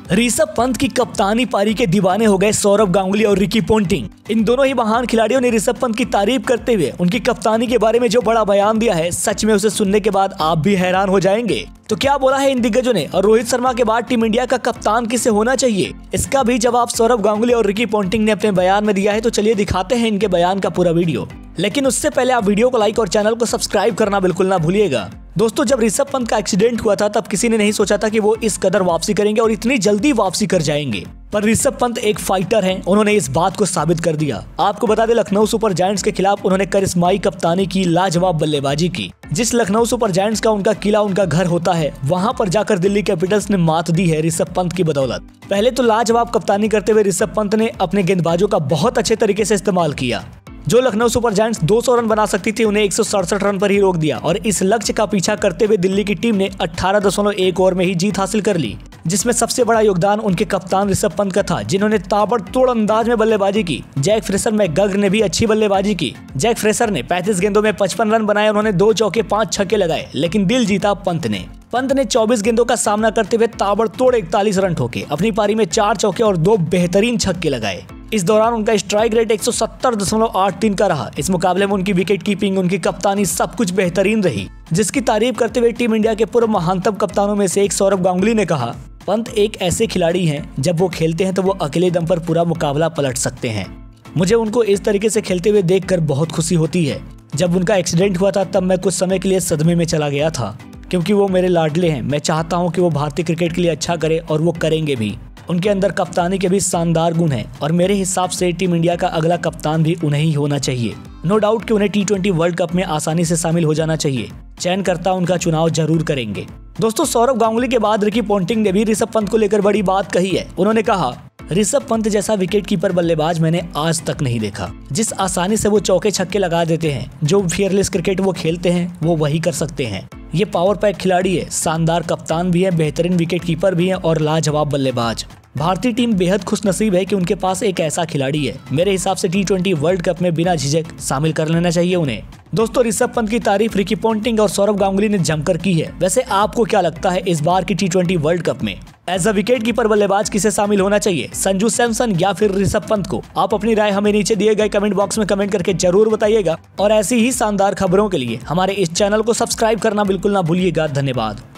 ऋषभ पंत की कप्तानी पारी के दीवाने हो गए सौरव गांगुली और रिकी पोंटिंग। इन दोनों ही महान खिलाड़ियों ने ऋषभ पंत की तारीफ करते हुए उनकी कप्तानी के बारे में जो बड़ा बयान दिया है, सच में उसे सुनने के बाद आप भी हैरान हो जाएंगे। तो क्या बोला है इन दिग्गजों ने और रोहित शर्मा के बाद टीम इंडिया का कप्तान किसे होना चाहिए, इसका भी जवाब सौरव गांगुली और रिकी पोंटिंग ने अपने बयान में दिया है। तो चलिए दिखाते हैं इनके बयान का पूरा वीडियो। लेकिन उससे पहले आप वीडियो को लाइक और चैनल को सब्सक्राइब करना बिल्कुल ना भूलिएगा। दोस्तों, जब ऋषभ पंत का एक्सीडेंट हुआ था तब किसी ने नहीं सोचा था कि वो इस कदर वापसी करेंगे और इतनी जल्दी वापसी कर जाएंगे। पर ऋषभ पंत एक फाइटर हैं, उन्होंने इस बात को साबित कर दिया। आपको बता दें, लखनऊ सुपर जायंट्स के खिलाफ उन्होंने करिश्माई कप्तानी की, लाजवाब बल्लेबाजी की। जिस लखनऊ सुपर जायंट्स का उनका किला, उनका घर होता है, वहां पर जाकर दिल्ली कैपिटल्स ने मात दी है ऋषभ पंत की बदौलत। पहले तो लाजवाब कप्तानी करते हुए ऋषभ पंत ने अपने गेंदबाजों का बहुत अच्छे तरीके से इस्तेमाल किया। जो लखनऊ सुपर जायंट्स 200 रन बना सकती थी, उन्हें 167 रन पर ही रोक दिया और इस लक्ष्य का पीछा करते हुए दिल्ली की टीम ने 18.1 ओवर में ही जीत हासिल कर ली, जिसमें सबसे बड़ा योगदान उनके कप्तान ऋषभ पंत का था, जिन्होंने ताबड़तोड़ अंदाज में बल्लेबाजी की। जैक फ्रेशर मैकग्रेगर ने भी अच्छी बल्लेबाजी की। जैक फ्रेशर ने 35 गेंदों में 55 रन बनाए, उन्होंने 2 चौके 5 छक्के लगाए, लेकिन दिल जीता पंत ने। पंत ने 24 गेंदों का सामना करते हुए ताबड़तोड़ 41 रन ठोके, अपनी पारी में 4 चौके और 2 बेहतरीन छक्के लगाए। इस दौरान उनका स्ट्राइक रेट 170.83 का रहा। इस मुकाबले में उनकी विकेट कीपिंग, उनकी कप्तानी सब कुछ बेहतरीन रही, जिसकी तारीफ करते हुए टीम इंडिया के पूर्व महानतम कप्तानों में से एक सौरव गांगुली ने कहा, पंत एक ऐसे खिलाड़ी हैं, जब वो खेलते हैं तो वो अकेले दम पर पूरा मुकाबला पलट सकते हैं। मुझे उनको इस तरीके से खेलते हुए देखकर बहुत खुशी होती है। जब उनका एक्सीडेंट हुआ था तब मैं कुछ समय के लिए सदमे में चला गया था, क्योंकि वो मेरे लाडले हैं। मैं चाहता हूँ कि वो भारतीय क्रिकेट के लिए अच्छा करे और वो करेंगे भी। उनके अंदर कप्तानी के भी शानदार गुण हैं और मेरे हिसाब से टीम इंडिया का अगला कप्तान भी उन्हें ही होना चाहिए। नो डाउट कि उन्हें T20 वर्ल्ड कप में आसानी से शामिल हो जाना चाहिए। चयनकर्ता उनका चुनाव जरूर करेंगे। दोस्तों, सौरव गांगुली के बाद रिकी पोंटिंग ने भी ऋषभ पंत को लेकर बड़ी बात कही है। उन्होंने कहा, ऋषभ पंत जैसा विकेट कीपर बल्लेबाज मैंने आज तक नहीं देखा। जिस आसानी से वो चौके छक्के लगा देते हैं, जो फियरलेस क्रिकेट वो खेलते हैं, वो वही कर सकते हैं। ये पावर पैक खिलाड़ी है, शानदार कप्तान भी है, बेहतरीन विकेट कीपर भी है और लाजवाब बल्लेबाज। भारतीय टीम बेहद खुशनसीब है कि उनके पास एक ऐसा खिलाड़ी है। मेरे हिसाब से T20 वर्ल्ड कप में बिना झिझक शामिल कर लेना चाहिए उन्हें। दोस्तों, ऋषभ पंत की तारीफ रिकी पोंटिंग और सौरव गांगुली ने जमकर की है। वैसे आपको क्या लगता है, इस बार की T20 वर्ल्ड कप में एज अ विकेट कीपर बल्लेबाज किसे शामिल होना चाहिए, संजू सैमसन या फिर ऋषभ पंत को? आप अपनी राय हमें नीचे दिए गए कमेंट बॉक्स में कमेंट करके जरूर बताइएगा और ऐसी ही शानदार खबरों के लिए हमारे इस चैनल को सब्सक्राइब करना बिल्कुल ना भूलिएगा। धन्यवाद।